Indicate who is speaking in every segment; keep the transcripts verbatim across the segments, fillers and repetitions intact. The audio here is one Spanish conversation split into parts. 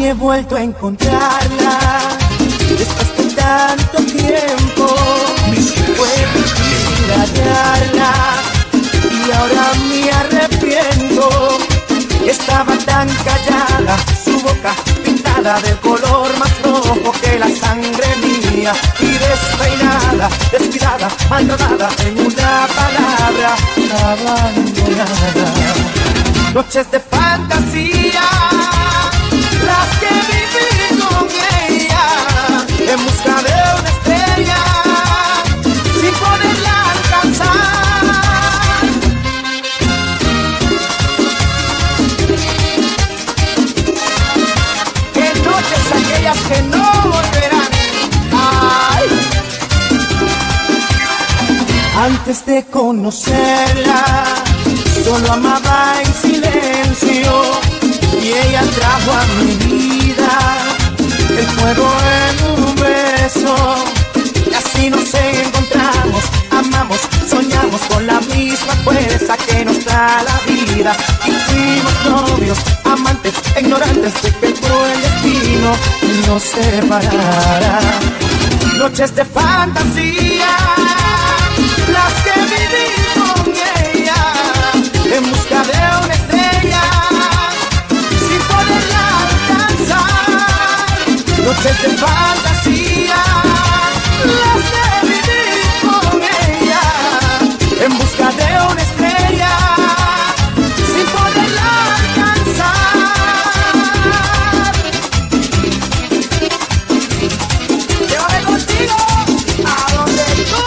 Speaker 1: he vuelto a encontrarla después de tanto tiempo. Fue difícil hallarla y ahora me arrepiento. Estaba tan callada, su boca pintada de color más rojo que la sangre mía, y despeinada, descuidada, maltratada, en una palabra, abandonada. Noches de fantasía, las que viví con ella, en busca de una estrella, sin poderla alcanzar. Que noches aquellas que no volverán. Ay. Antes de conocerla, solo amaba en silencio, y ella trajo a mi vida el fuego en un beso. Y así nos encontramos, amamos, soñamos con la misma fuerza que nos da la vida. Y fuimos novios, amantes, ignorantes de que el cruel destino nos separara. Noches de fantasía, las que viví con ella, en busca de una estrella, sin poderla alcanzar. Noches de fantasía, las que viví con ella, en busca de una estrella, sin poderla alcanzar. Llévame contigo a donde tú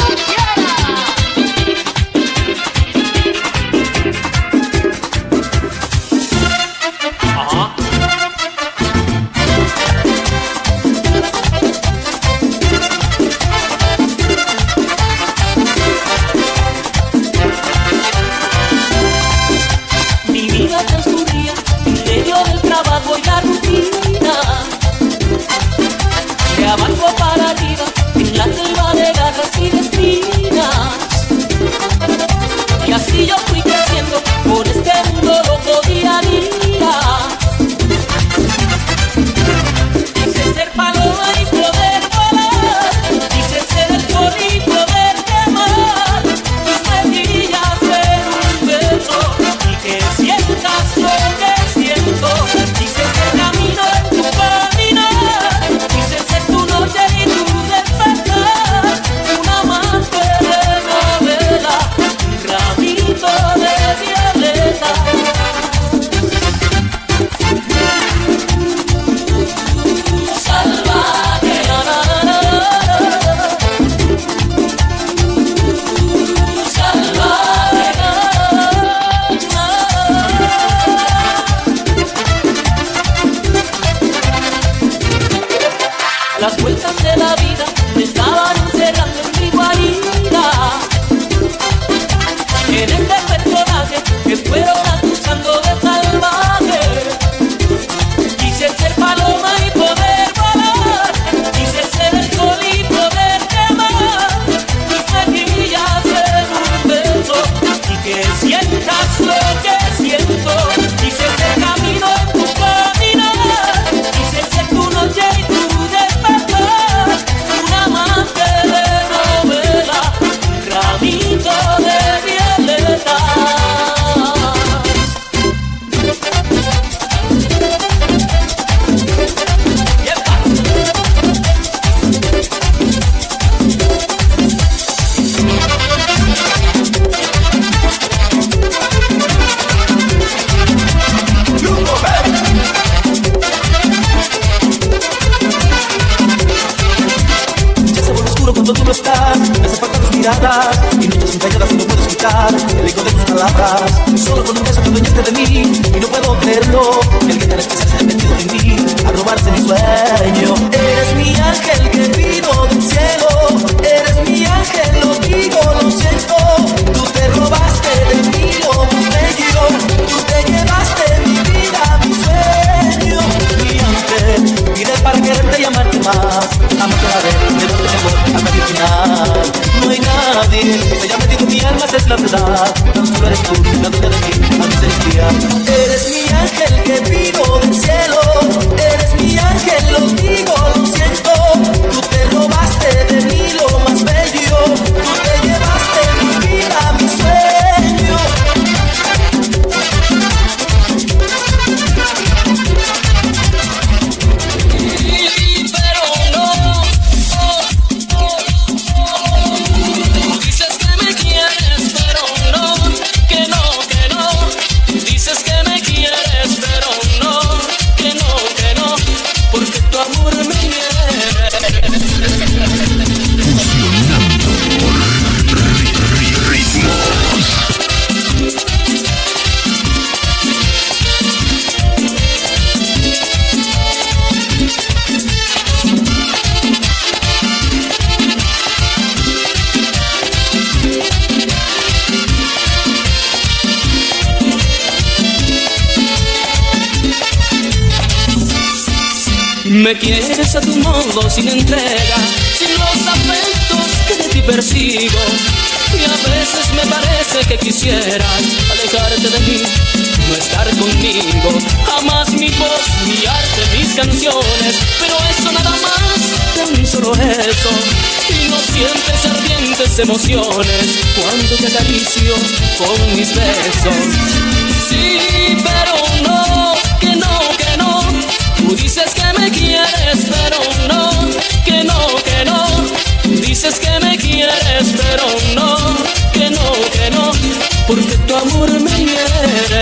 Speaker 2: y noches sin calladas y no puedo escuchar el eco de tus palabras. Solo con un beso te dueñaste de mí y no puedo creerlo, que alguien tan especial se haya metido en mí a robarse mi sueño. Eres mi ángel que vino del cielo, eres mi ángel, lo digo, lo siento. Tú te robaste de mí lo más bello, tú te llevaste mi vida, mi sueño. Mi ángel, pide para quererte y amarte más, amarte a ver de donde te voy hasta el final. No hay nadie que haya metido mi alma, esa es la verdad. Tan solo eres tú, la dueña de mí, antes del día. Eres mi ángel que vino del cielo, eres Me quieres a tu modo, sin entrega, sin los afectos que de ti percibo. Y a veces me parece que quisieras alejarte de mí, no estar conmigo. Jamás mi voz, mi arte, mis canciones, pero eso nada más, tan solo eso. Y no sientes ardientes emociones cuando te acaricio con mis besos. Sí, pero no, que no, que no. Tú dices que me quieres, pero no, que no, que no. Tú dices que me quieres, pero no, que no, que no, porque tu amor me hiere.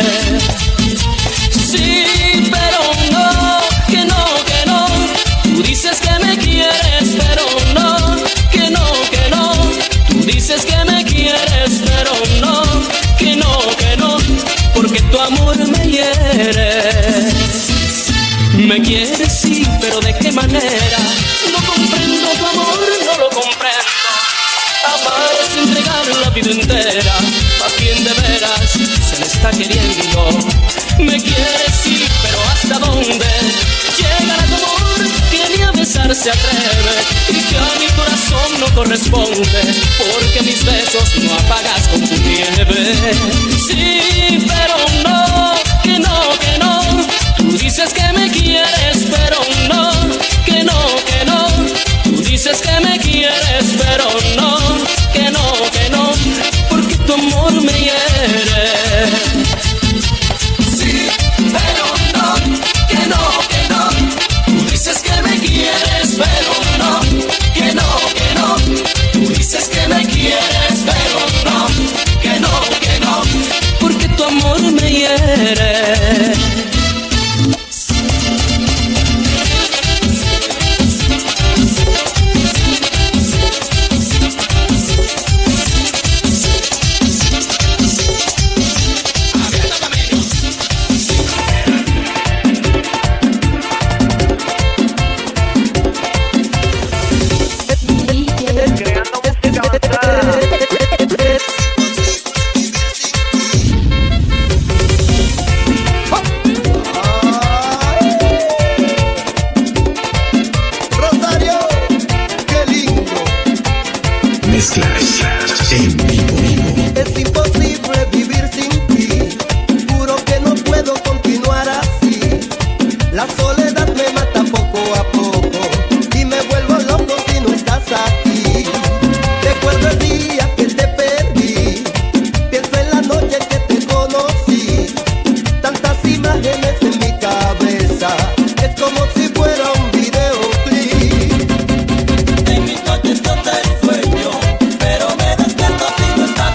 Speaker 2: Sí, pero no, que no, que no. Tú dices que me quieres, pero no, que no, que no. Tú dices que me quieres, pero no, que no, que no, porque tu amor me hiere. Me quieres sí, pero ¿de qué manera? No comprendo tu amor, no lo comprendo. Amar es entregar la vida entera a quien de veras se le está queriendo. Me quieres sí, pero ¿hasta dónde? Llegar a tu amor que ni a besar se atreve y que a mi corazón no corresponde, porque mis besos no apagas con tu nieve. Sí, pero no, que no, que no. Tú dices que me quieres, pero no, que no, que no. Tú dices que me quieres, pero no, que no, que no, porque tu amor me hiere. Sí, pero no, que no, que no. Tú dices que me quieres, pero no, que no, que no. Tú dices que me quieres, pero no, que no, que no, porque tu amor me hiere.
Speaker 3: En mis noches donde sueño, pero me despierto si no estás.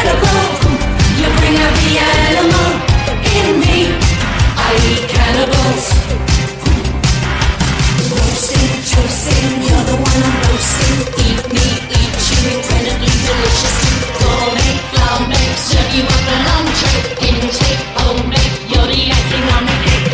Speaker 3: incredible. You bring out the animal in me. I eat cannibals. Roasting, toasting, you're the one I'm roasting. Eat me, eat you, incredibly delicious. Gourmet, flambe, serve you up an entree. Intake, homemade, you're the icing on the cake.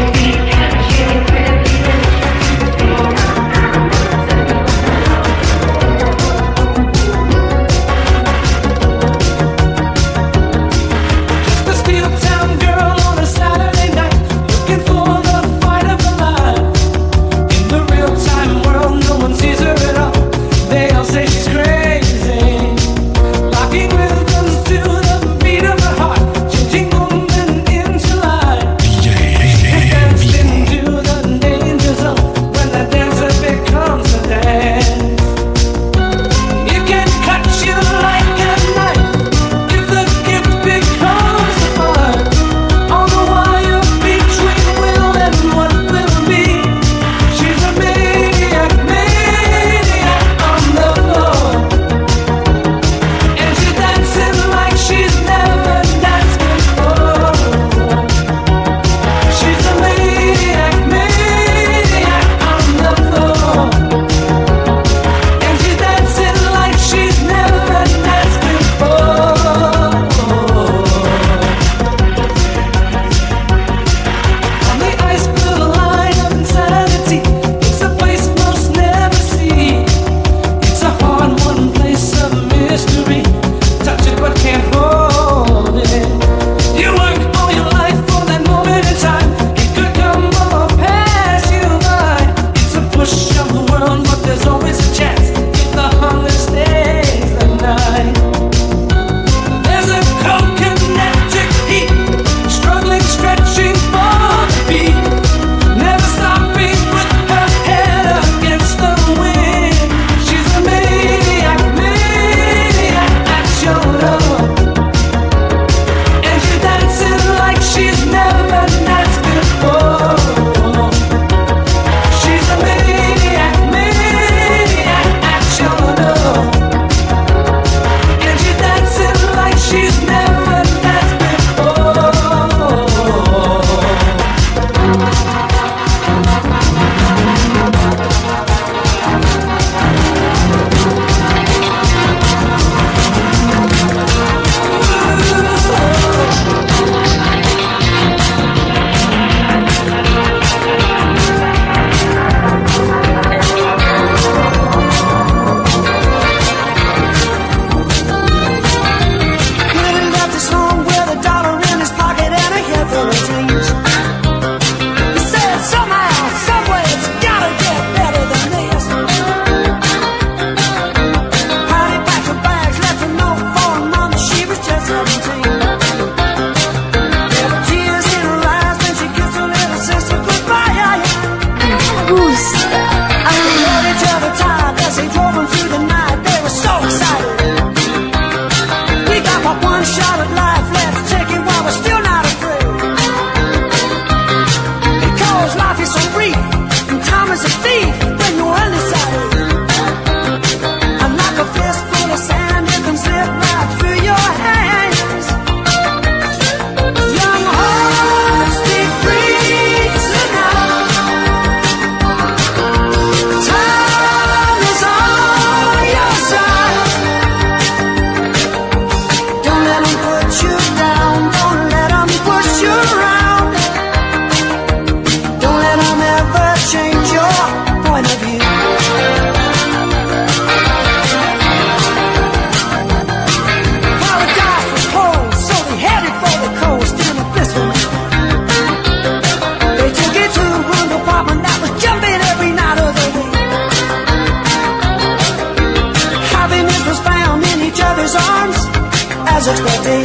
Speaker 1: as expected.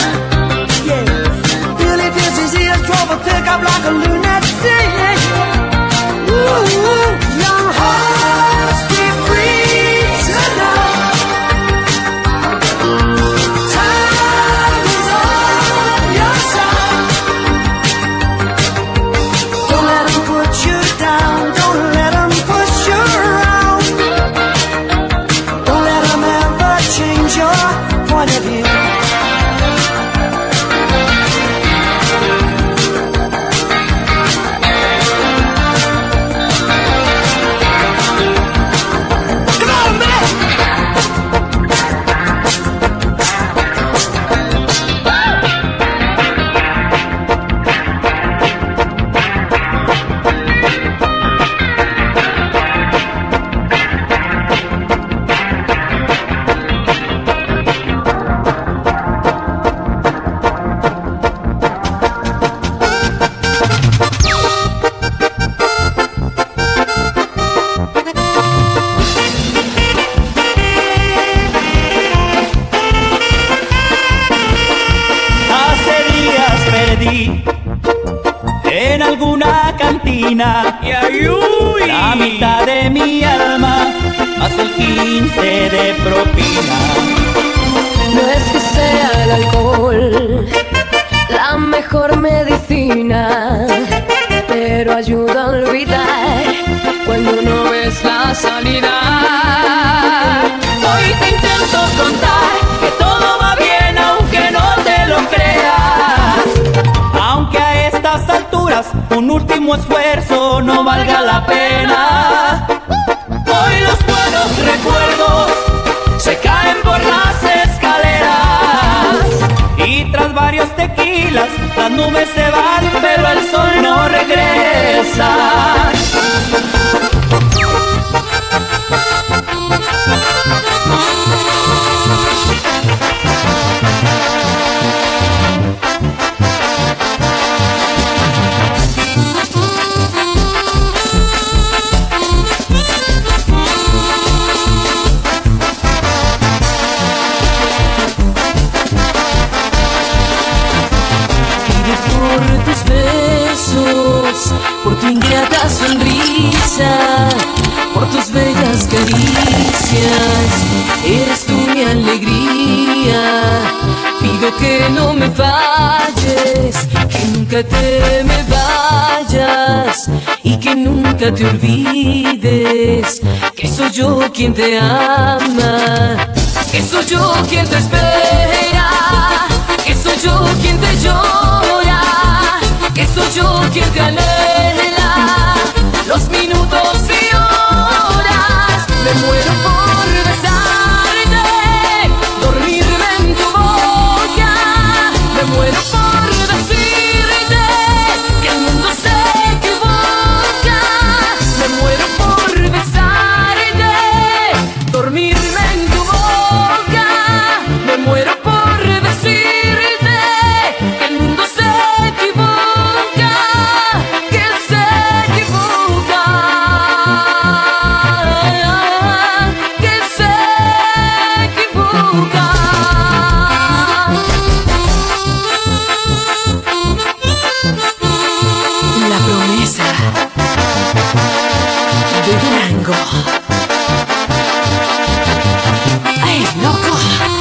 Speaker 1: Yeah, Billy Pierce his ears drove a pickup like a lunatic. Ooh, young hearts be free tonight. Time is on your side. Don't let them put you down. Don't let them push you around. Don't let them ever change your point of view.
Speaker 2: propina. La mitad de mi alma más el quince de propina.
Speaker 4: No es que sea el alcohol la mejor medicina, pero ayuda a olvidar cuando no ves la salida. Hoy te intento contar que todo va bien aunque no te lo creas,
Speaker 2: aunque a estas alturas un último esfuerzo no valga la pena.
Speaker 4: Hoy los buenos recuerdos se caen por las escaleras,
Speaker 2: y tras varios tequilas las nubes se van, pero el sol no regresa.
Speaker 4: por tu ingrata sonrisa, por tus bellas caricias. Eres tú mi alegría. Pido que no me falles, que nunca te me vayas y que nunca te olvides que soy yo quien te ama, que soy yo quien te espera, que soy yo quien te llora, que soy yo quien te anhela los minutos y horas. Me muero por besarte, dormirme en tu boca. Me muero por decirte que el mundo se equivoca. Me muero por besarte, dormirme en tu boca. Me muero por decirte que el mundo se equivoca, que se equivoca, que se equivoca. La promesa de Durango. ¡Ay, loco!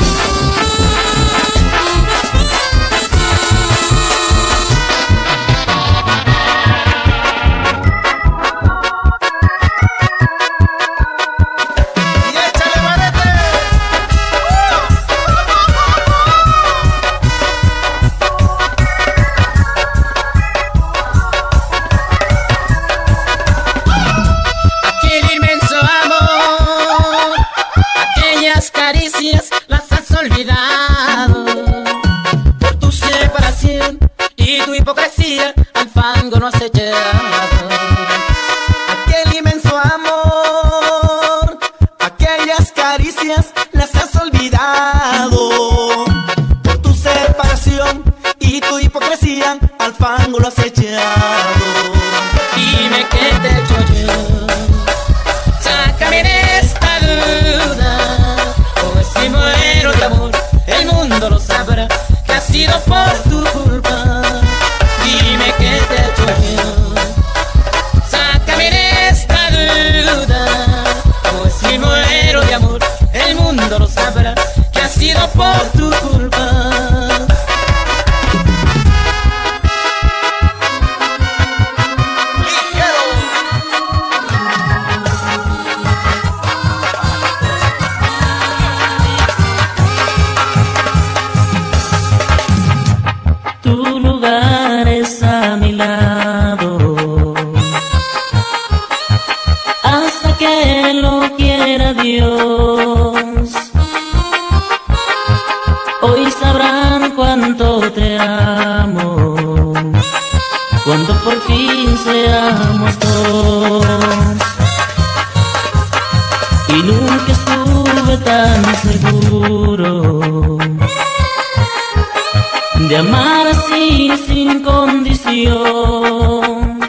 Speaker 5: Aquel inmenso amor, aquellas caricias las has olvidado. Por tu separación y tu hipocresía al fango nos has echado.
Speaker 2: Aquel inmenso amor, aquellas caricias las has olvidado. Por tu separación y tu hipocresía al fango lo has echado.
Speaker 5: Dime qué te he hecho yo, sácame de esta duda. Como si muero de amor, el mundo lo sabrá que ha sido por tu culpa. Dime qué te he hecho yo, sácame de esta duda. Como si muero de amor, el mundo lo sabrá que ha sido por tu culpa.
Speaker 6: Tu lugar es a mi lado, hasta que lo quiera Dios. Hoy sabrán cuánto te amo, cuando por fin seamos dos. Y nunca estuve tan seguro de amar así sin condición.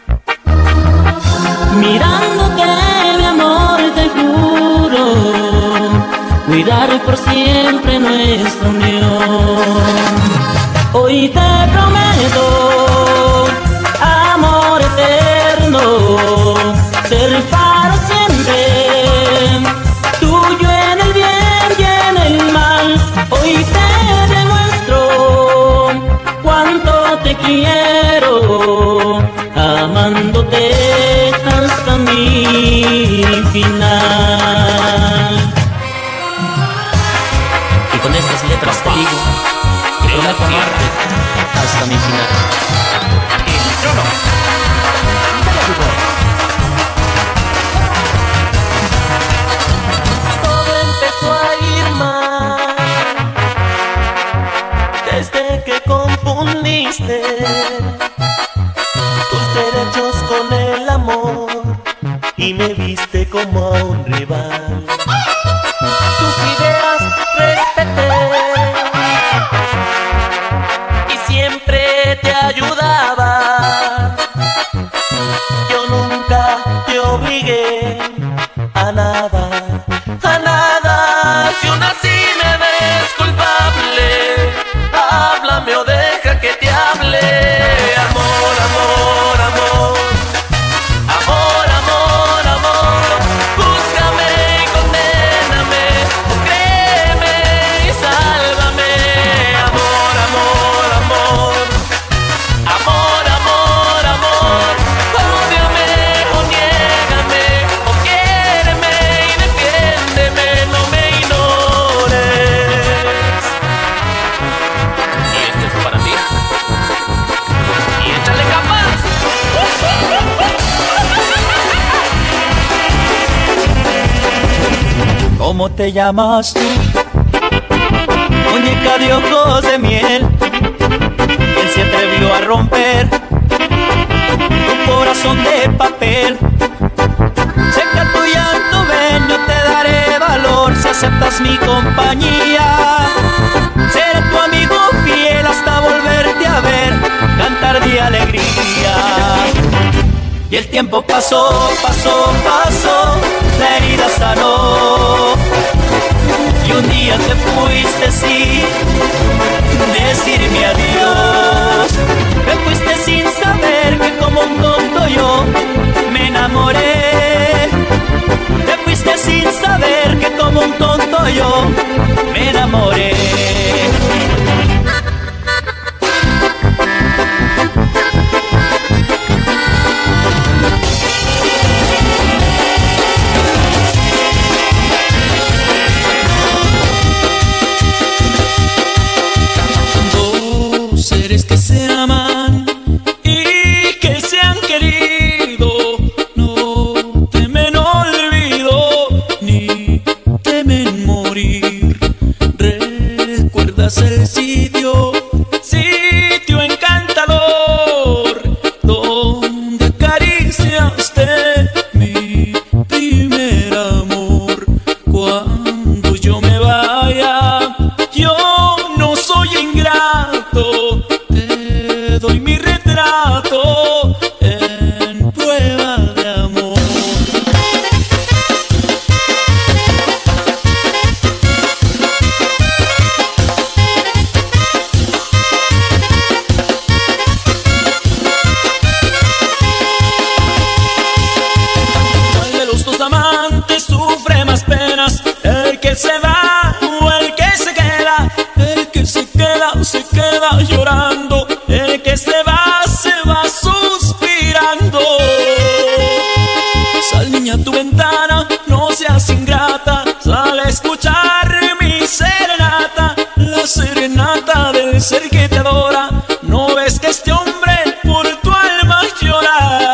Speaker 6: Mirándote, mi amor, te juro cuidar por siempre nuestra unión. Hoy te prometo amor eterno,
Speaker 2: vendiste tus derechos con el amor y me viste como a un rival. Tus ideas respeté y siempre te ayudaba. Yo nunca te obligué a nada, a nada. Si aún así me ves culpable, háblame o deja que te hable. Amor, amor, amor, amor, amor, amor. Búscame y condéname, créeme y sálvame. Amor, amor, amor, amor, amor, amor. Ódiame o niégame o quiéreme y defiéndeme, no me ignores. Y esto es para ti. Y échale capas.
Speaker 7: ¿Cómo te llamas tú? Muñeca de ojos de miel, ¿quién se atrevió a romper tu corazón de papel? Seca tu llanto, ven, yo te daré valor si aceptas mi compañía. Seré tu amigo fiel hasta volverte a ver, cantar de alegría. Y el tiempo pasó, pasó, pasó, la herida sanó. Y un día te fuiste sin decirme adiós. Te fuiste sin saber que como un tonto yo me enamoré. Te fuiste sin saber que como un tonto yo me enamoré.
Speaker 5: Seres que se aman y que se han querido, no temen olvido ni temen morir. ¿Recuerdas el sitio, sitio encantador, donde acariciaste mi primer amor? Cuando yo me vaya, yo no soy ingrato, te doy mi retrato en prueba de amor. ¿Cuál de los dos amantes sufre más penas? ¿El que se va o el que se queda? El que se queda, se queda llorando. El que se va, se va suspirando. Sal, niña, a tu ventana, no seas ingrata. Sal a escuchar mi serenata, la serenata del ser que te adora. ¿No ves que este hombre por tu alma llora?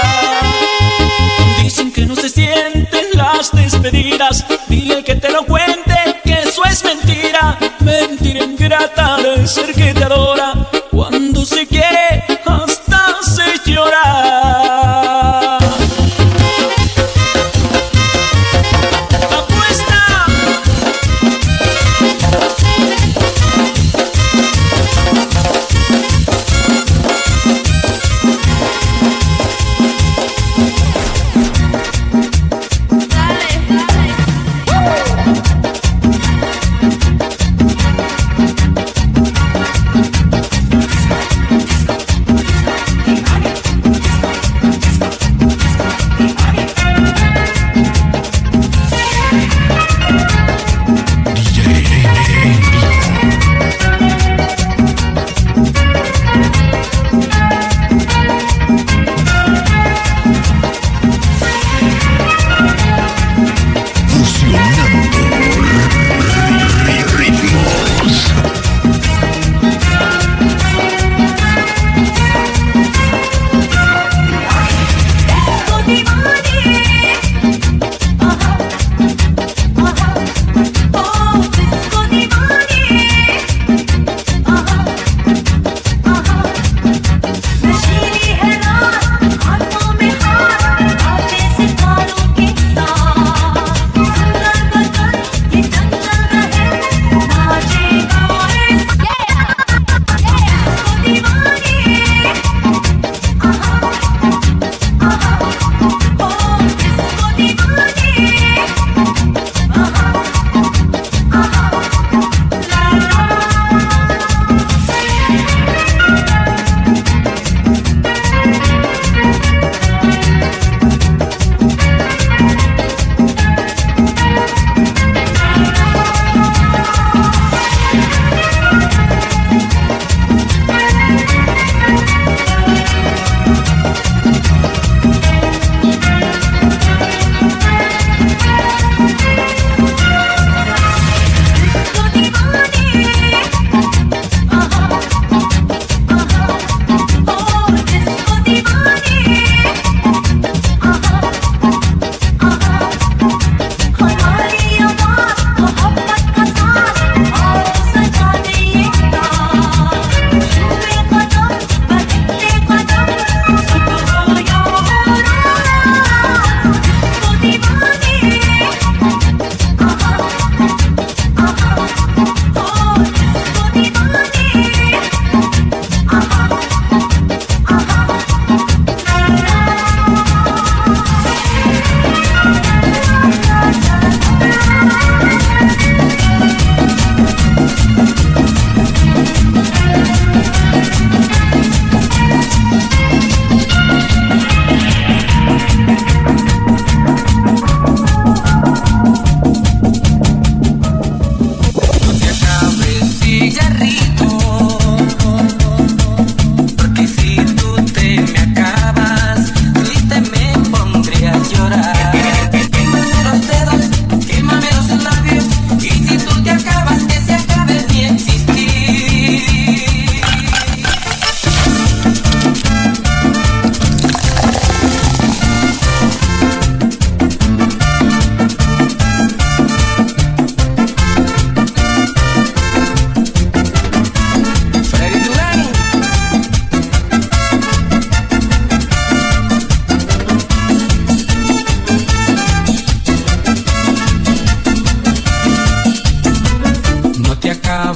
Speaker 5: Dicen que no se sienten las despedidas. Dile que te lo cuente, que eso es mentira. Mentira ingrata del ser que te adora. Cuando se quiere hasta se llora. Apuesta.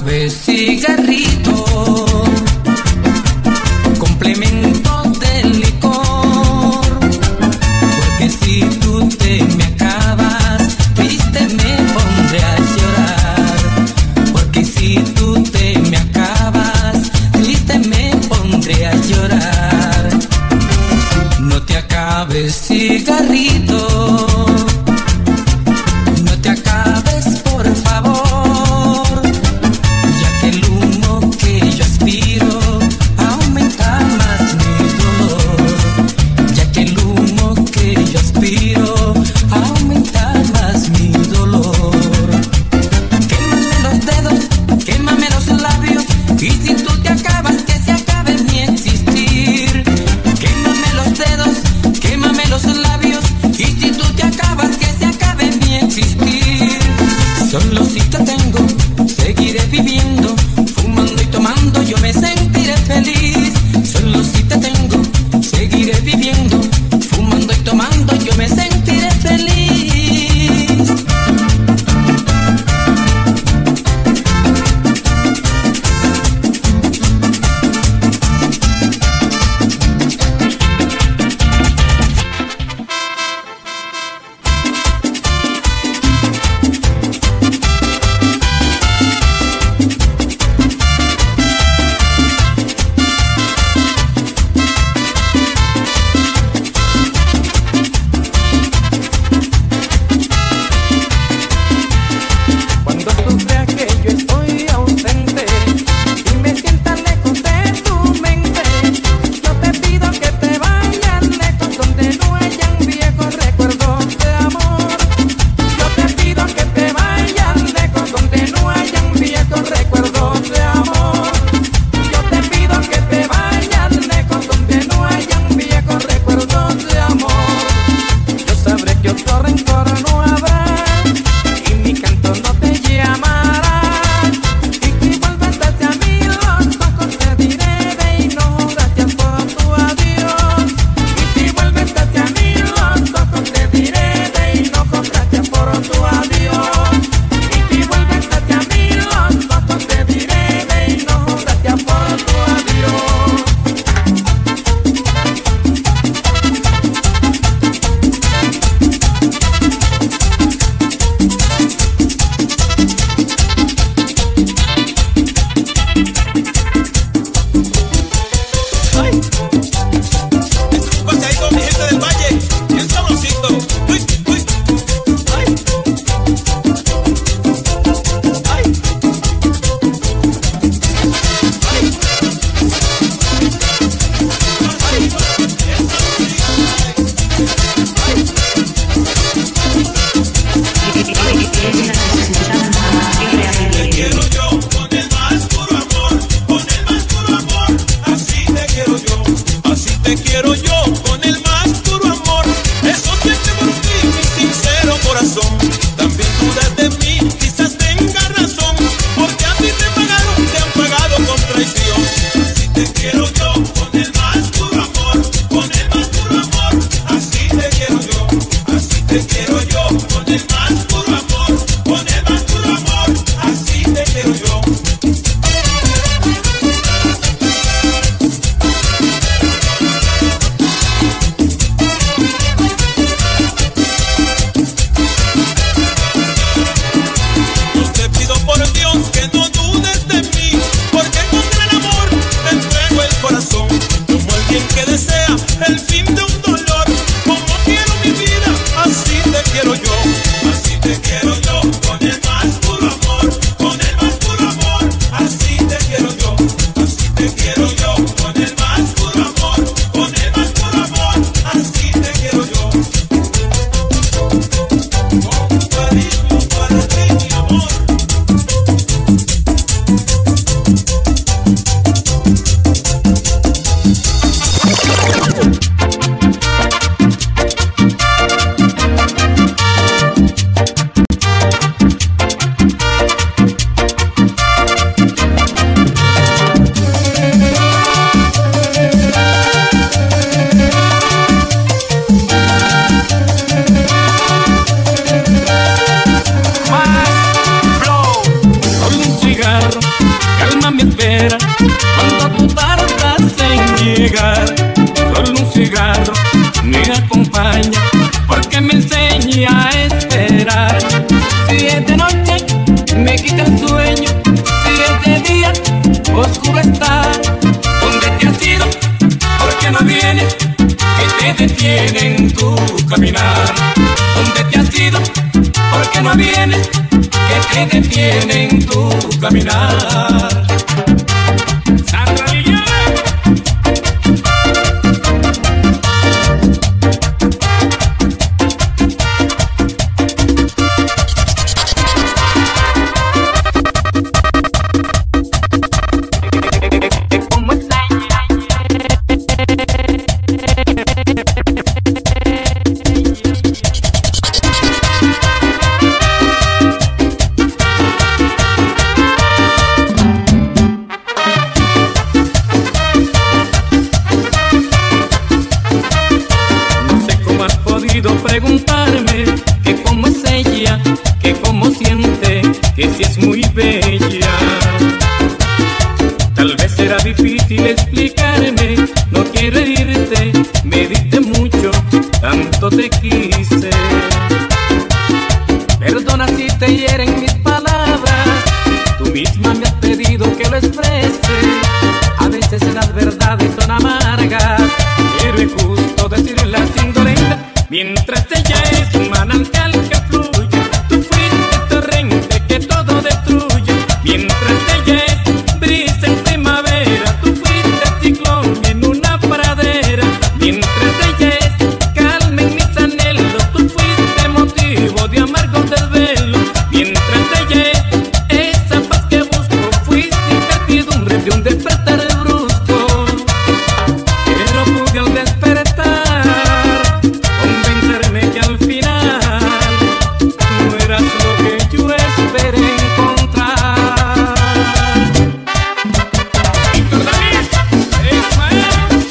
Speaker 8: acabes cigarrito, complemento del licor, porque si tú te me acabas, triste me pondré a llorar, porque si tú te me acabas, triste me pondré a llorar. No te acabes cigarrito, no te acabes por favor, ya que el humo más bien que te detiene en tu caminar. Sandra Liliana.
Speaker 5: Preguntarme que cómo es ella, que cómo siente, que si es muy bella. Tal vez será difícil explicarme, no quiero herirte, me diste mucho, tanto te quise. Perdona si te hieren mis palabras, tú misma me has pedido que lo exprese. A veces las verdades son amargas, pero es justo decirlas sin dolencia. Mientras ella es un manantial que fluye, tú fuiste torrente que todo destruye. Mientras ella es brisa en primavera, tú fuiste ciclón en una pradera. Mientras ella es calma en mis anhelos, tú fuiste motivo de amargo desvelo. Mientras ella es esa paz que busco, fuiste incertidumbre de un despertar brusco. Pero pude al despertar que al final tú eras lo que yo esperé encontrar. Víctor David, Ismael.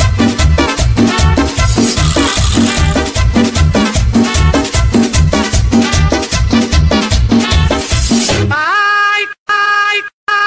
Speaker 5: Ay, ay,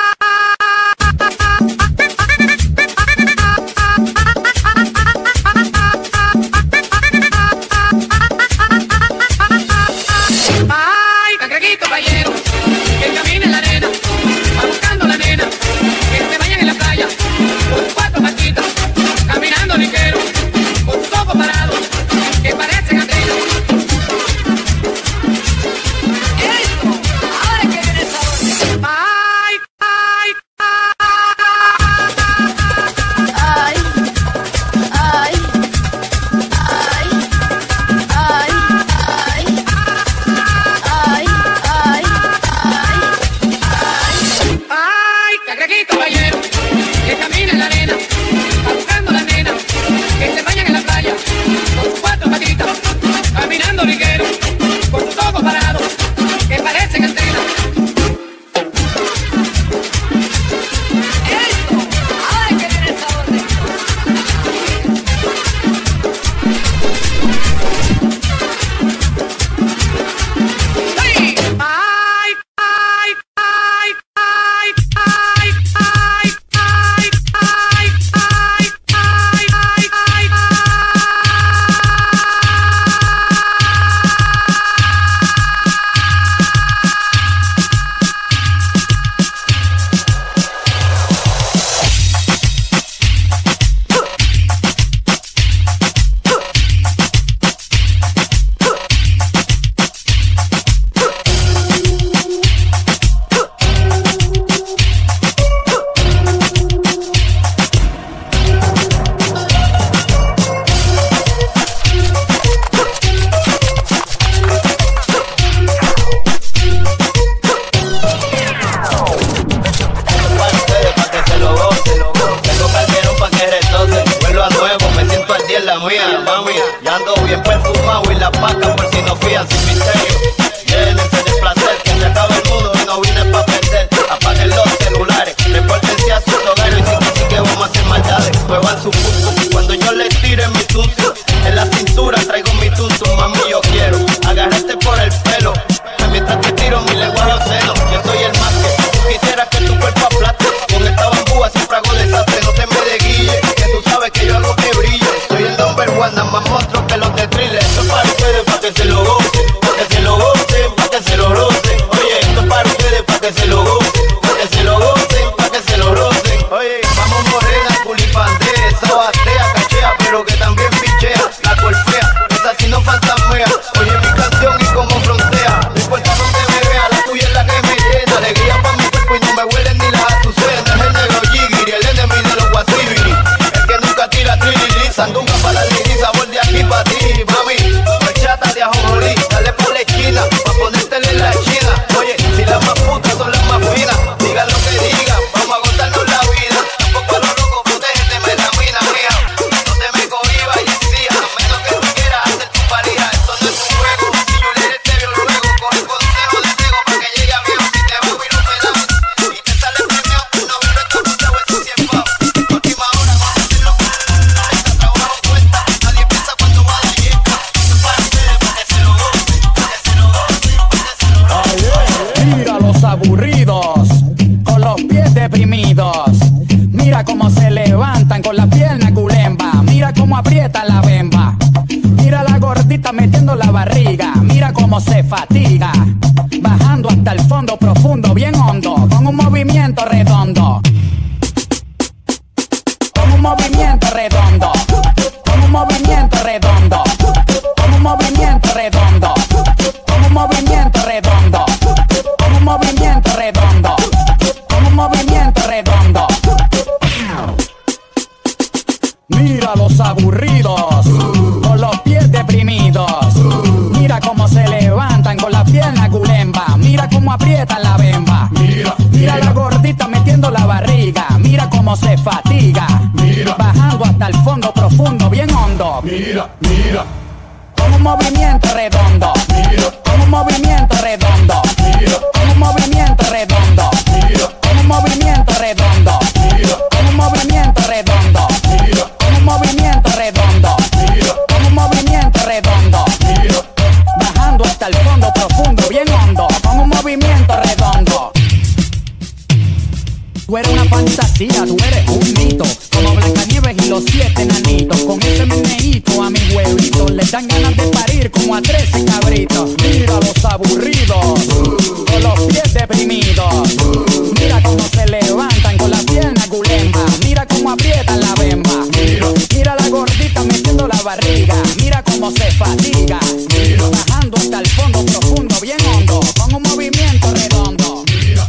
Speaker 5: ay, cangrequito playero, que camina en la arena, va buscando la nena, que se bañan en la playa, con cuatro patitas, caminando ligero, con sus ojos parados, que parecen antenas. Eso, ahora que viene el sabor. Ay, ay,
Speaker 9: Ay, ay, ay, ay, ay, ay, ay,
Speaker 10: fatiga, bajando hasta el fondo profundo, bien hondo, con un movimiento redondo. Con un movimiento redondo, con un movimiento redondo, con un movimiento redondo, con un movimiento redondo, con un movimiento redondo, con un movimiento redondo. Mira los aburridos, con los pies deprimidos. Mira cómo se levantan con la pierna gulemba. Mira cómo aprietan la bemba. Mira, mira la gordita metiendo la barriga. Mira cómo se fatiga. Mira, bajando hasta el fondo profundo, bien hondo. Mira, mira. Con un movimiento redondo. Mira, con un movimiento redondo. Mira, con un movimiento redondo. Mira, con un movimiento redondo. Mira, con un movimiento redondo. Mira, con un movimiento redondo. Mira, con un movimiento redondo. Mira, bajando hasta el fondo profundo, bien hondo, con un movimiento redondo. Tú eres una fantasía, tú eres un mito, como Blancanieves y los siete enanitos. Con ese meneíto a mis huevitos les dan ganas de parir como a trece cabritos. Mira los aburridos, con los pies deprimidos. Mira cómo se levantan con la pierna gulemba. Mira cómo aprietan la bemba. Mira, mira la gordita metiendo la barriga. Mira cómo se fatiga. Mira, bajando hasta el fondo profundo, bien hondo, con un movimiento redondo. Mira.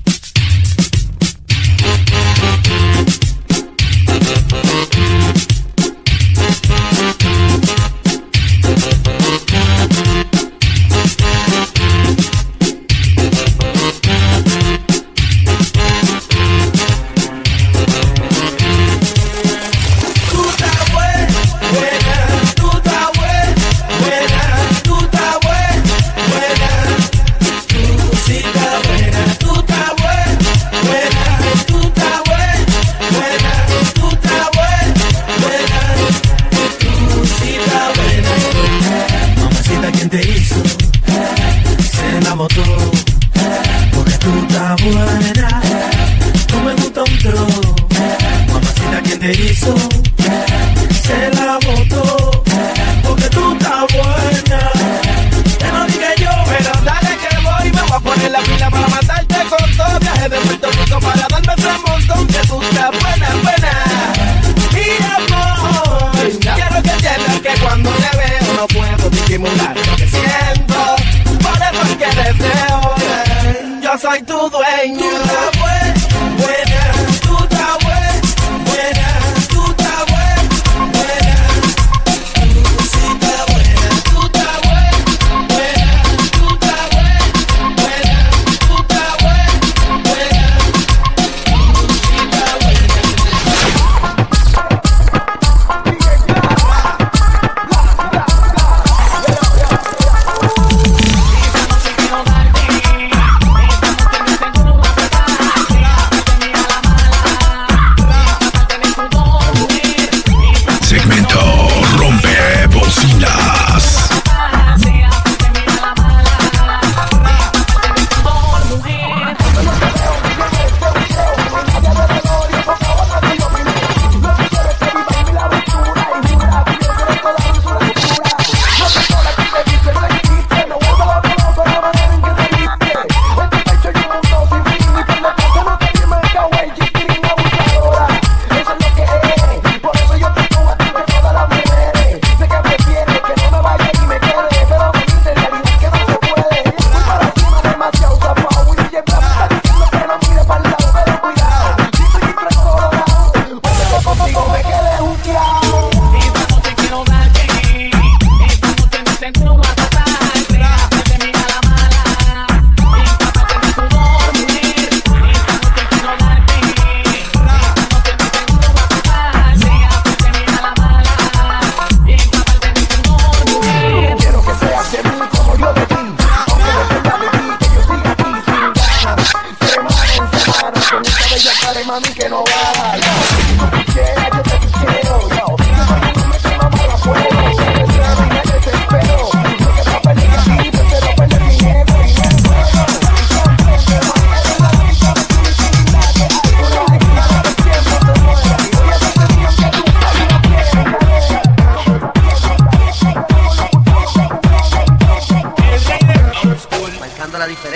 Speaker 1: Soy tu dueño. Tú estás buena, tú estás buena, tú estás buena, tú sí estás buena, tú estás buena, tú estás buena, tú estás buena, tú sí estás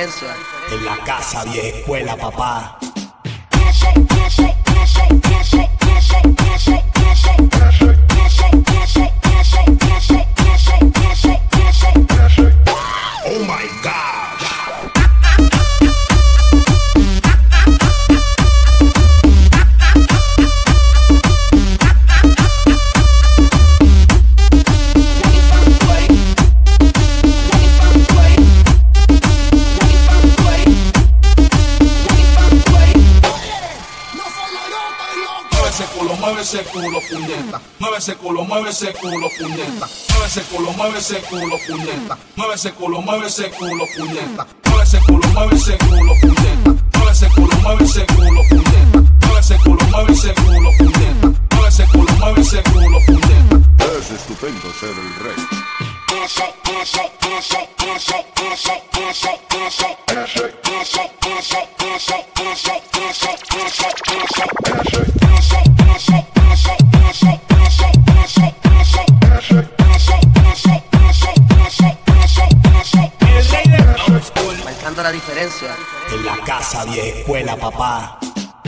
Speaker 5: diferencia.
Speaker 11: En la casa vieja escuela, papá. Oh my God.
Speaker 12: Mueve ese culo, puñeta. Mueve ese culo, mueve ese culo, puñeta. Mueve ese culo, mueve ese culo, puñeta. Mueve ese culo, mueve ese culo, puñeta. Mueve ese culo, mueve ese culo, puñeta. Mueve ese culo, mueve ese culo, puñeta. Mueve ese culo, mueve ese culo, puñeta. Mueve ese culo, mueve ese culo, puñeta.
Speaker 13: Es estupendo ser el rey.
Speaker 5: Marcando la diferencia.
Speaker 11: En la casa vieja escuela, papá.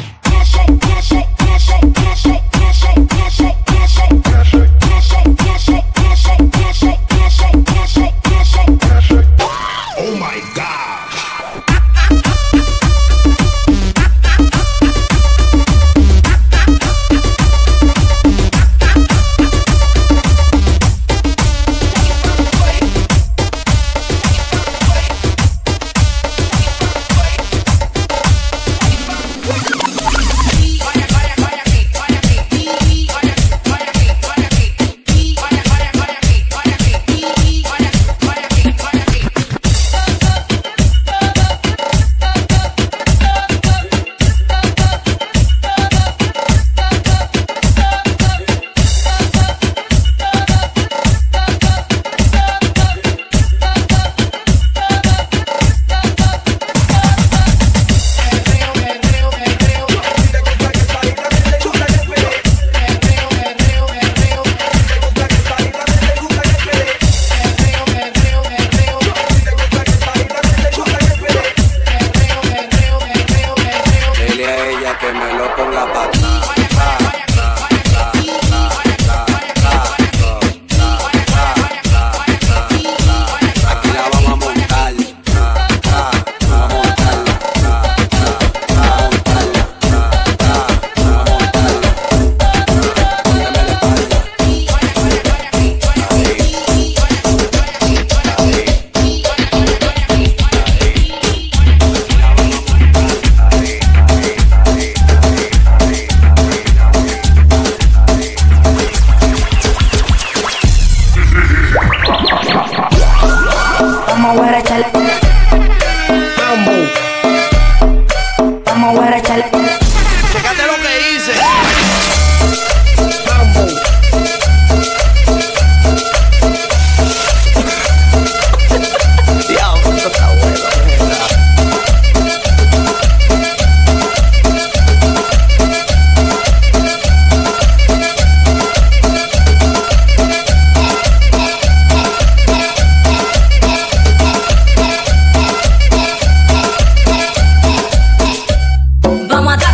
Speaker 11: Oh my God.
Speaker 3: Vamos a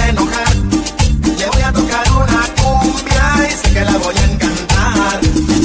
Speaker 1: enojar. Le voy a tocar una cumbia y sé que la voy a encantar.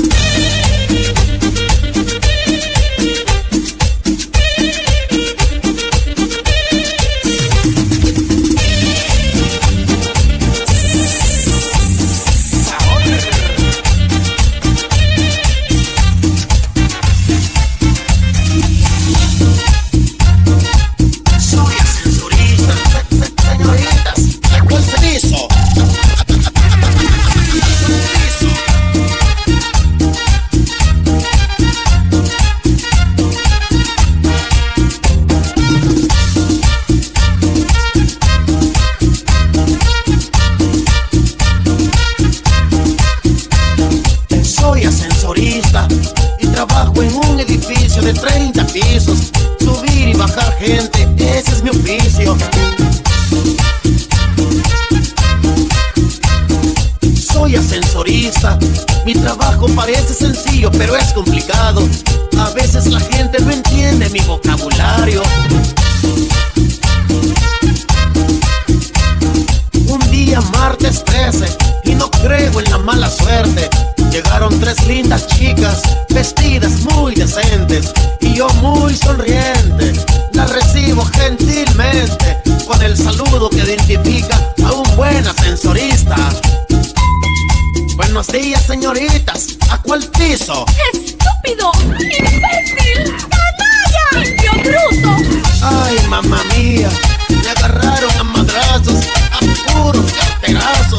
Speaker 1: Y trabajo en un edificio de treinta pisos. Subir y bajar gente, ese es mi oficio. Soy ascensorista. Mi trabajo parece sencillo, pero es complicado. A veces la gente no entiende mi vocabulario. Un día martes trece y no creo en la mala suerte. Llegaron tres lindas chicas, vestidas muy decentes, y yo muy sonriente, las recibo gentilmente, con el saludo que identifica a un buen ascensorista. Buenos días, señoritas, ¿a cuál piso?
Speaker 14: ¡Estúpido! ¡Imbécil! ¡Canalla! ¡Limpio bruto!
Speaker 1: Ay, mamá mía, me agarraron a madrazos, a puros carterazos.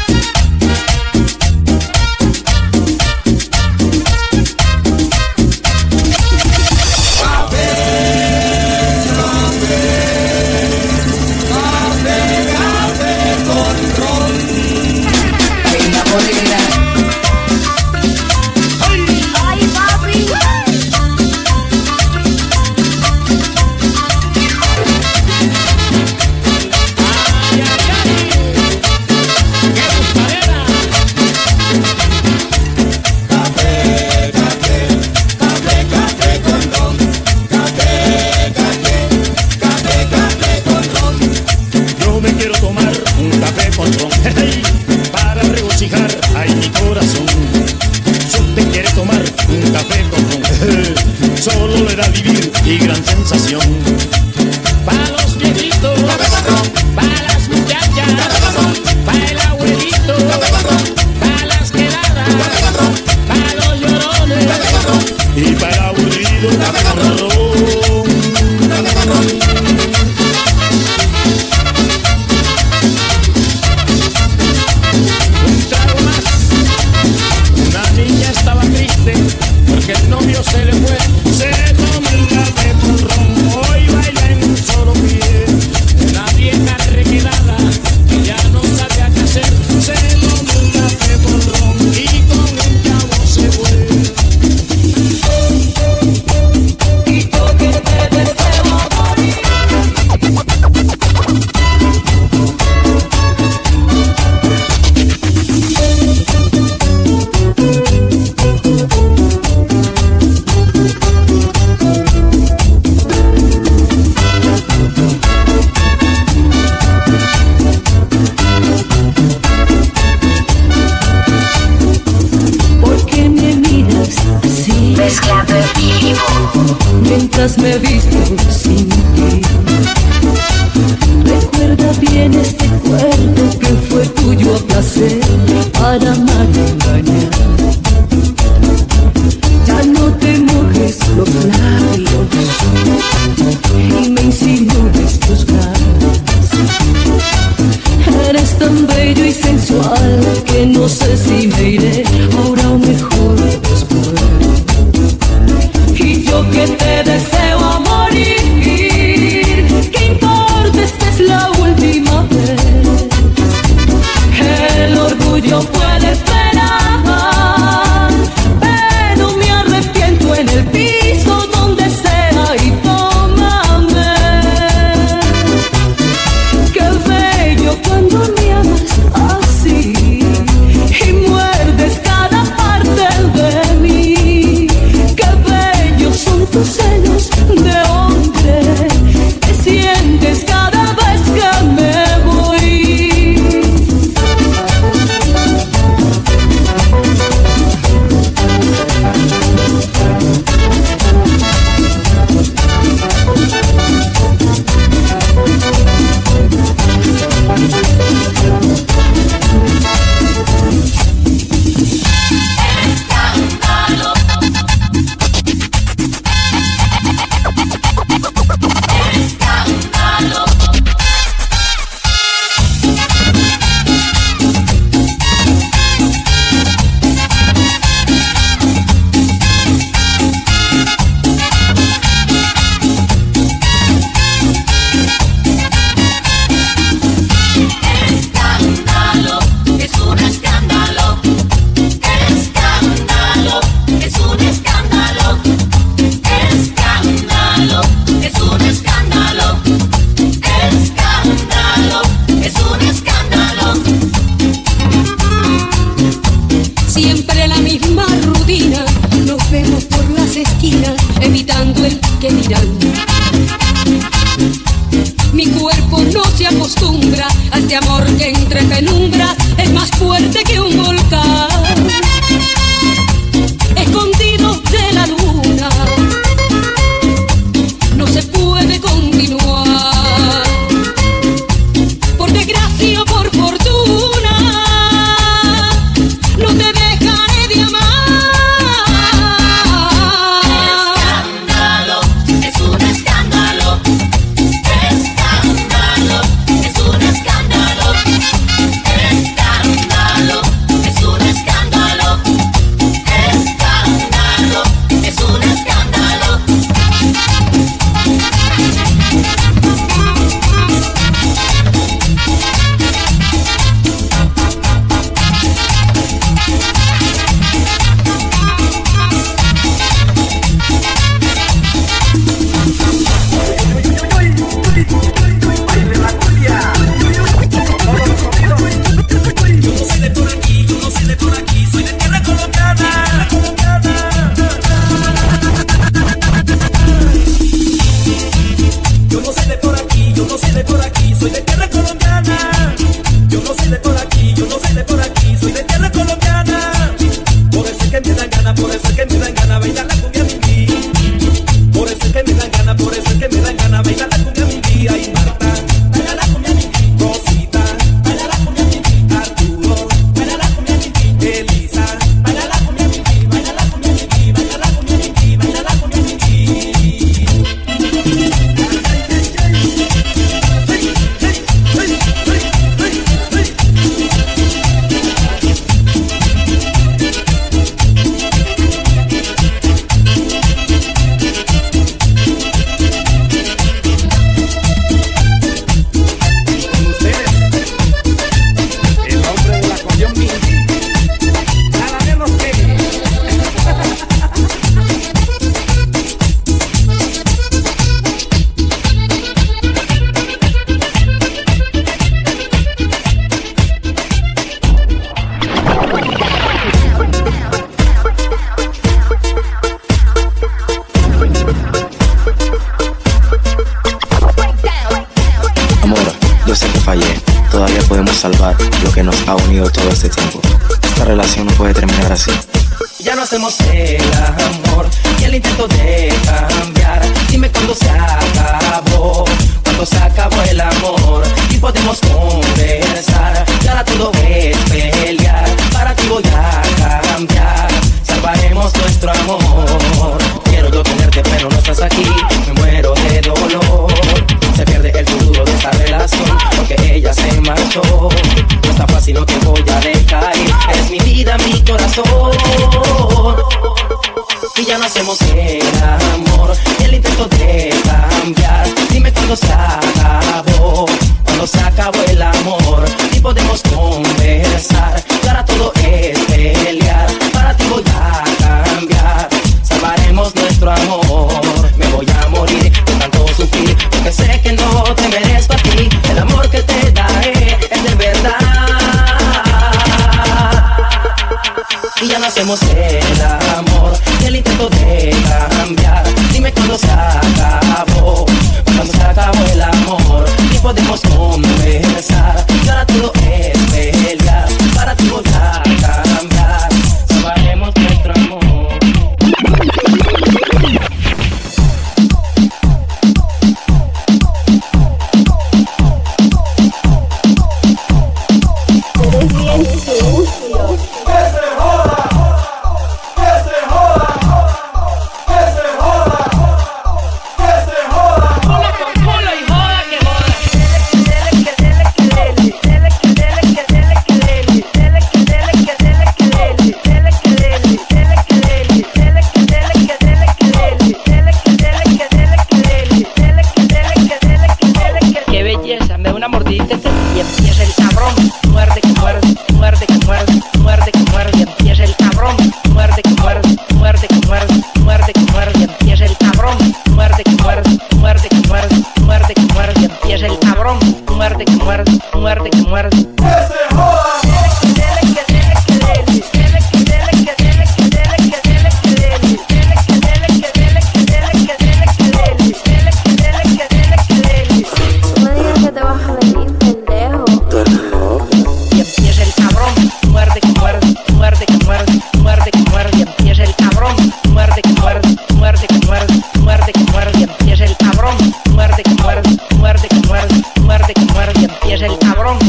Speaker 15: Solo le da vivir y gran sensación. Pa' los viejitos, pa' las muchachas, pa' el abuelito, pa' las quedadas, pa' los llorones y pa' el aburrido. Un trago más. Una niña estaba triste porque el novio se le fue. Se toma el café con ron, hoy baila en un solo pie. Una vieja requedada que ya no sabía qué hacer. Se toma el café con ron y con un chavo se fue. Y yo que te deseo morir.
Speaker 6: Mientras me visto sin ti, recuerda bien este cuerpo que fue tuyo a placer para amar y engañar. Ya no te mojes los labios y me insinúes tus ganas. Eres tan bello y sensual que no sé si me iré ahora o mejor después. Y yo que te deseo a morir, ¿qué importa? Esta es la última vez. El orgullo puede esperar, pero me arrepiento en el piso donde sea y tómame. Qué bello cuando me amas así y muerdes. entre penumbras es más fuerte que un volcán, escondido de la luna, no se puede continuar, por desgracia o por fortuna, no te dejaré de amar.
Speaker 16: Salvar lo que nos ha unido todo este tiempo. Esta relación no puede terminar así.
Speaker 2: Ya no hacemos el amor y el intento de cambiar. Dime cuándo se acabó, cuándo se acabó el amor y podemos conversar. Y ahora todo es pelear. Para ti voy a cambiar. Salvaremos nuestro amor. Quiero yo tenerte pero no estás aquí. Me muero de dolor. Se pierde el futuro de esta relación porque ella se marchó. No está fácil, no te voy a dejar ir. Eres mi vida, mi corazón. Y ya no hacemos el amor y el intento de cambiar. Dime cuándo se acabó, cuándo se acabó el amor y podemos conversar. Y ahora todo es pelear. Para ti voy a cambiar. Salvaremos nuestro amor. Me voy a morir de tanto sufrir porque sé que no te merezco a ti. El amor que te daré es de verdad. Y ya no hacemos el amor y el intento de cambiar. Dime cuándo se acabó, cuándo se acabó el amor y podemos conversar. Y ahora todo es pelear. Para ti voy a cambiar. Salvaremos nuestro amor.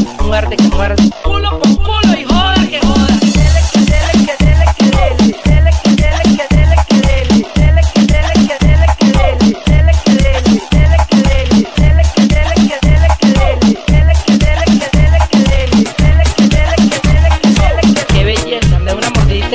Speaker 5: muerde que muerde. Culo con culo y joda que joda. Qué belleza, me da una mordidita.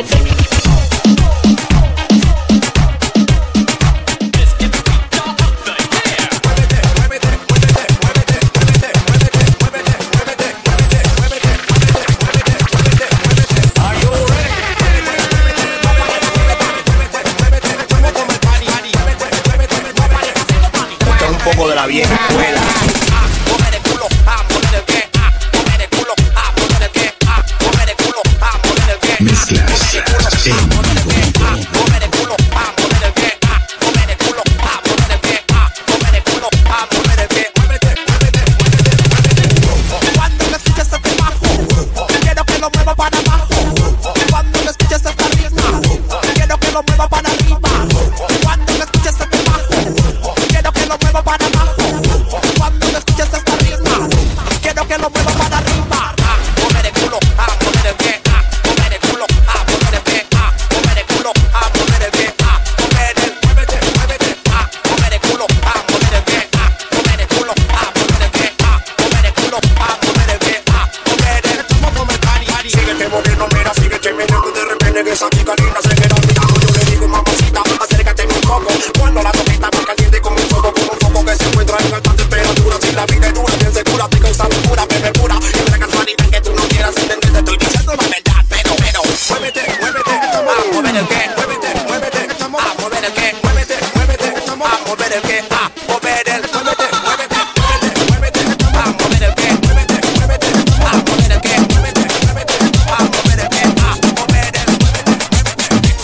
Speaker 11: Un poco de la vieja escuela.
Speaker 17: Mezclas en
Speaker 18: Cuando me escuchas este bajo, quiero que lo mueva para abajo. Cuando me escuchas esta ritmo, quiero que lo mueva para arriba. Cuando me escuchas este bajo, quiero que lo mueva para abajo. Cuando me escuchas esta ritmo, quiero que lo mueva para arriba. Ah, mover el culo, ah, mover el pie, ah, mover el culo, ah, mover el pie, ah, mover el culo, ah, mover el pie, ah, mover el, muévete, muévete, ah, mover el culo, ah, mover el pie, ah, mover el culo, ah, mover el pie, ah, mover el culo, ah, mover el pie, ah, mover el, estamos como el party, party. Síguete moviendo, mira, síguete meneando de repente que esa chica linda se queda mirando. Yo le digo, mamacita, acércate un poco. Cuando la toquita va caliente como un foco, como un foco que se encuentra en alta temperatura. Si la vida es dura, bien segura, te causa locura, bebé pura. Y una casualidad que tú no quieras entender, te estoy diciendo la verdad, pero, pero, muévete, muévete, estamos a mover el que, muévete, muévete, estamos a mover el que, muévete, muévete, estamos a mover el que, a mover el, muévete, muévete, muévete, muévete, estamos a mover el que, muévete, muévete, a mover el que, muévete, muévete, a mover el que, a mover el, muévete, muévete.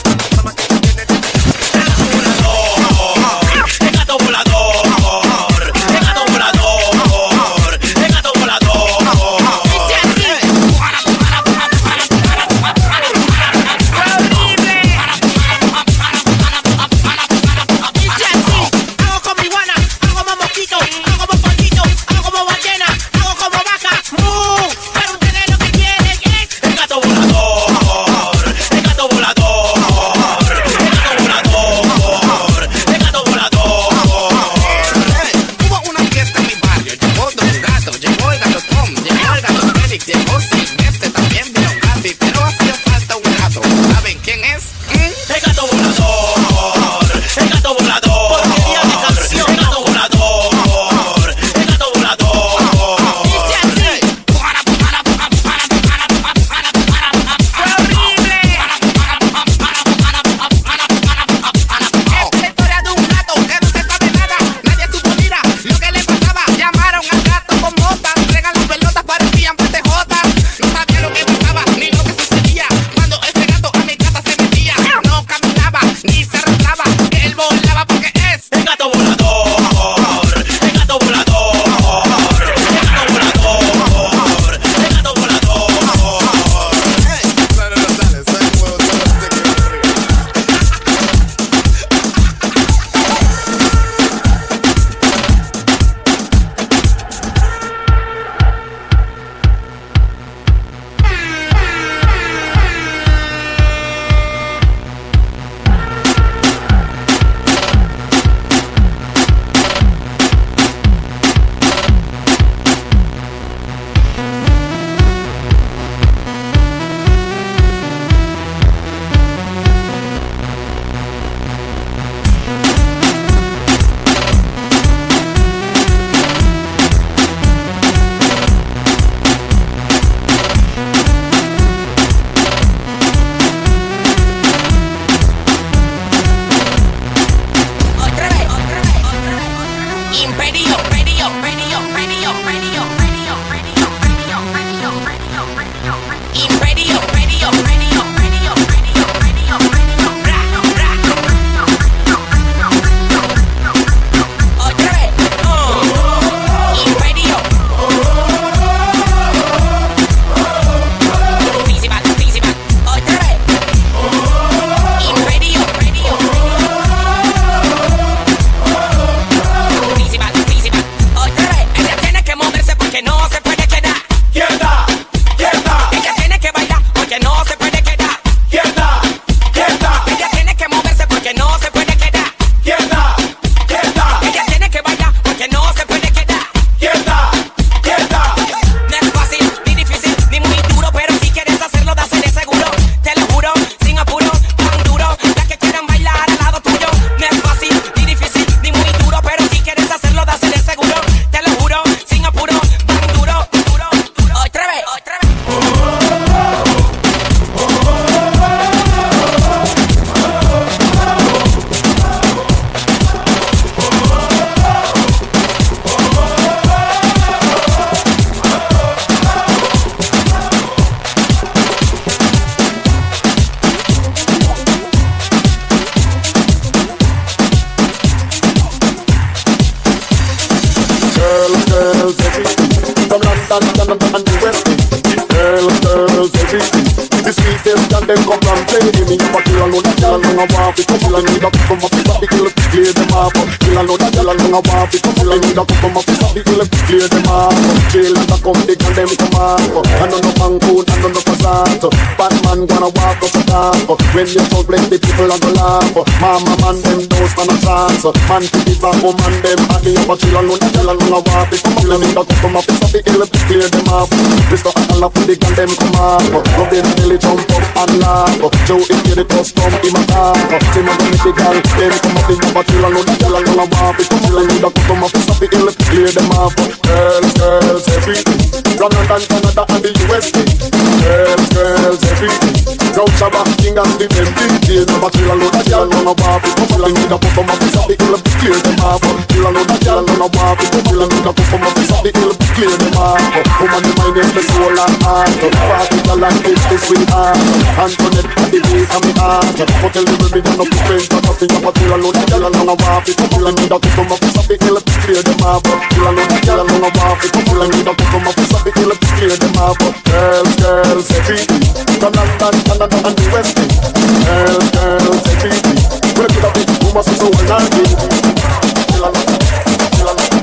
Speaker 19: West. Girls, girls, everything. The sweetest girl them come and play. Me up a kill another girl and I want to come. I need a come up with a big clip, clear them off. Kill another girl and I want to come. I need a come up with a big clip, clear them off. Jail and I come, they can them come off. I know no man good, I know no passat. Bad man gonna walk up the top. When you talk, bless the people and go laugh. Mama man them those man a chance. Man to be back, woman them body up a chill another girl and I want to come. I need a come up with a big clip, clear them off. Mister Allah for the gun them come off. Love them really jump up and laugh. Joe if you the custom in my car. See my gun the girl, them come up in a chill another girl and I want to come. I need a come up with a big clip, clear them off. Girls, girls, everything. From London, Canada and the U S A. Girls, girls, everything. Now Shabba, King and the empty. Days of a chill another girl and I want to come. I need a come up with a big clip, clear them off. Chill another girl and I want to come. I need a come up with a big clip, clear them off. Woman, the mind is the soul and heart. Party the life is the sweetheart. Antoinette, the beat of me heart. Hotel the baby, don't know the friends. But I think I'm a chill another girl and I want to come. I need a come up with a big clip, clear them off. Chill another girl and I want to come. I need a come up with a big clip, clear them off. Girls, girls, everything. From London, Canada and the West. Girls, girls, everything. We're gonna be woman so unhappy. Chill another, chill another.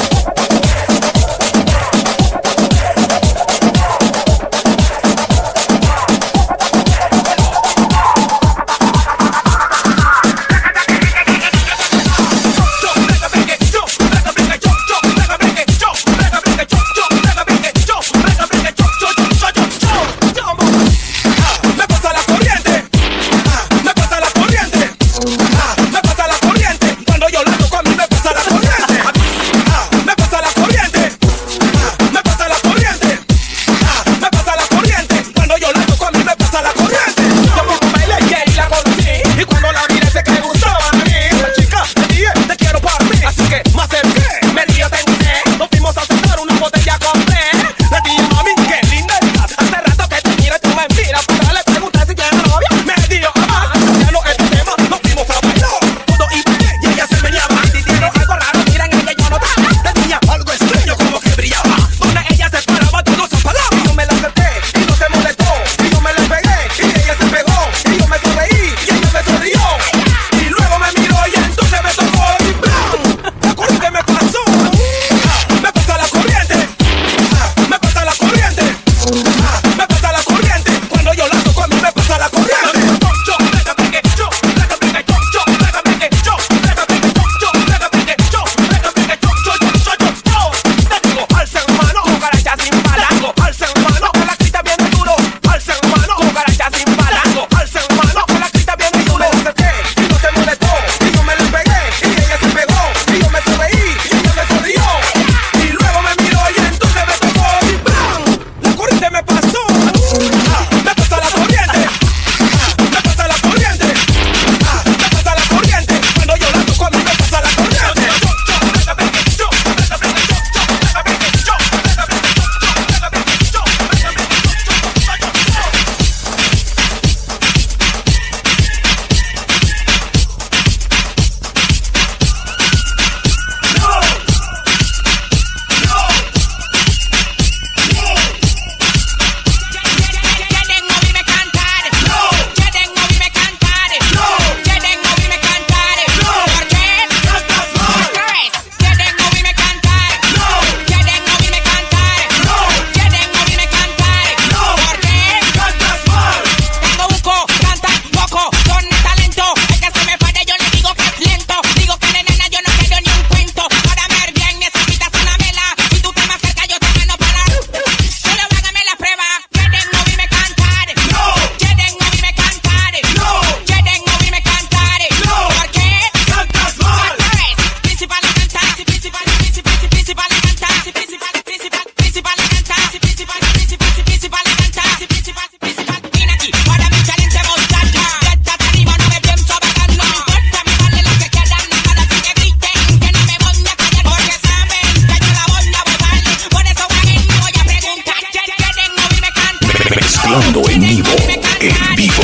Speaker 17: Mezclando en vivo, en vivo.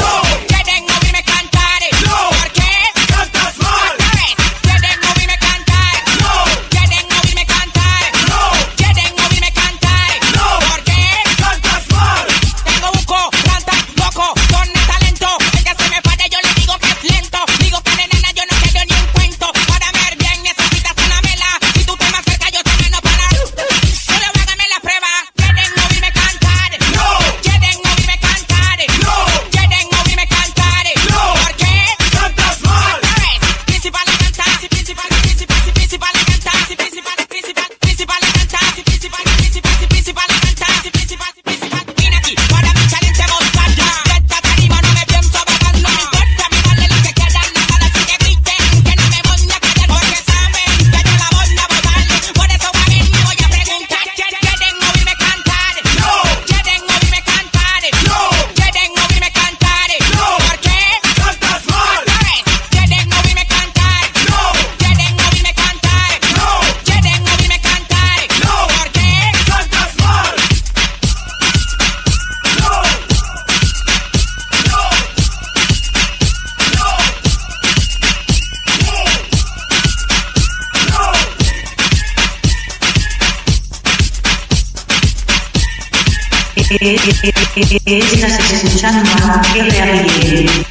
Speaker 20: Estás escuchando a R A Miguel.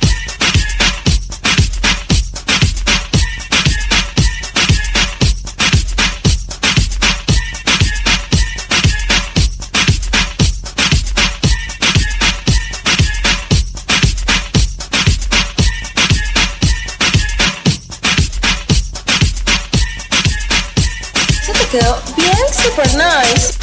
Speaker 21: Se te quedó bien super nice.